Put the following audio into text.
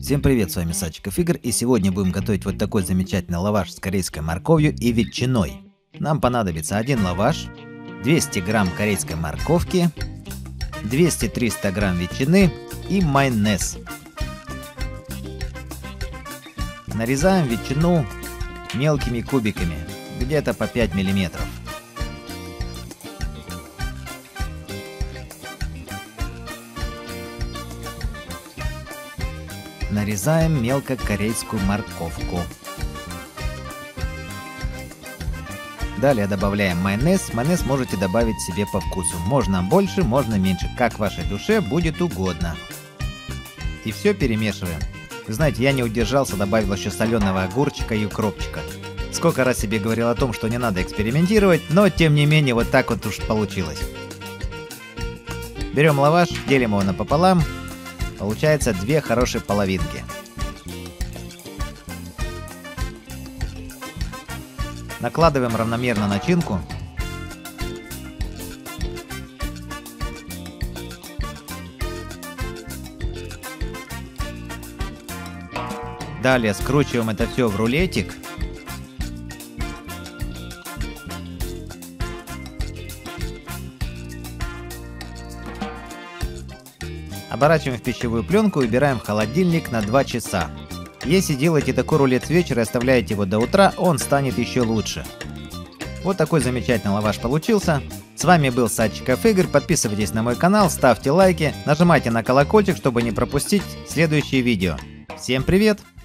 Всем привет, с вами Садчиков Игорь, и сегодня будем готовить вот такой замечательный лаваш с корейской морковью и ветчиной. Нам понадобится один лаваш, 200 грамм корейской морковки, 200-300 грамм ветчины и майонез. Нарезаем ветчину мелкими кубиками, где-то по 5 миллиметров. Нарезаем мелко корейскую морковку. Далее добавляем майонез. Майонез можете добавить себе по вкусу. Можно больше, можно меньше, как вашей душе будет угодно. И все перемешиваем. Вы знаете, я не удержался, добавил еще соленого огурчика и укропчика. Сколько раз себе говорил о том, что не надо экспериментировать, но тем не менее вот так вот уж получилось. Берем лаваш, делим его напополам. Получается две хорошие половинки. Накладываем равномерно начинку. Далее скручиваем это все в рулетик. Оборачиваем в пищевую пленку и убираем в холодильник на 2 часа. Если делаете такой рулет с вечера и оставляете его до утра, он станет еще лучше. Вот такой замечательный лаваш получился. С вами был Садчиков Игорь. Подписывайтесь на мой канал, ставьте лайки, нажимайте на колокольчик, чтобы не пропустить следующие видео. Всем привет!